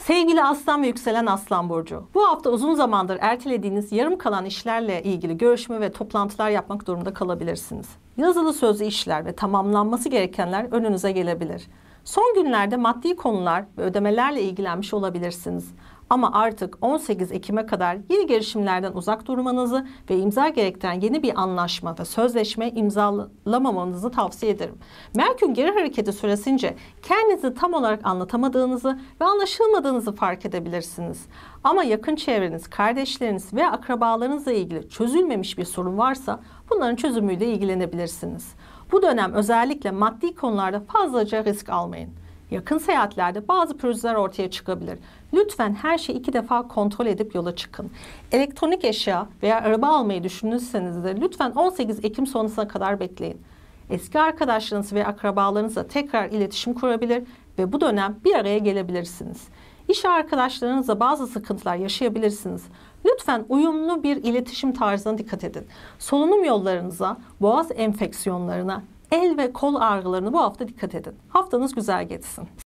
Sevgili Aslan ve yükselen Aslan burcu. Bu hafta uzun zamandır ertelediğiniz yarım kalan işlerle ilgili görüşme ve toplantılar yapmak durumunda kalabilirsiniz. Yazılı sözlü işler ve tamamlanması gerekenler önünüze gelebilir. Son günlerde maddi konular ve ödemelerle ilgilenmiş olabilirsiniz. Ama artık 18 Ekim'e kadar yeni girişimlerden uzak durmanızı ve imza gerektiren yeni bir anlaşma ve sözleşme imzalamamanızı tavsiye ederim. Merkür geri hareketi süresince kendinizi tam olarak anlatamadığınızı ve anlaşılmadığınızı fark edebilirsiniz. Ama yakın çevreniz, kardeşleriniz ve akrabalarınızla ilgili çözülmemiş bir sorun varsa bunların çözümüyle ilgilenebilirsiniz. Bu dönem özellikle maddi konularda fazlaca risk almayın. Yakın seyahatlerde bazı pürüzler ortaya çıkabilir. Lütfen her şeyi 2 defa kontrol edip yola çıkın. Elektronik eşya veya araba almayı düşünürseniz de lütfen 18 Ekim sonrasına kadar bekleyin. Eski arkadaşlarınız ve akrabalarınızla tekrar iletişim kurabilir ve bu dönem bir araya gelebilirsiniz. İş arkadaşlarınızla bazı sıkıntılar yaşayabilirsiniz. Lütfen uyumlu bir iletişim tarzına dikkat edin. Solunum yollarınıza, boğaz enfeksiyonlarına, el ve kol ağrılarına bu hafta dikkat edin. Haftanız güzel geçsin.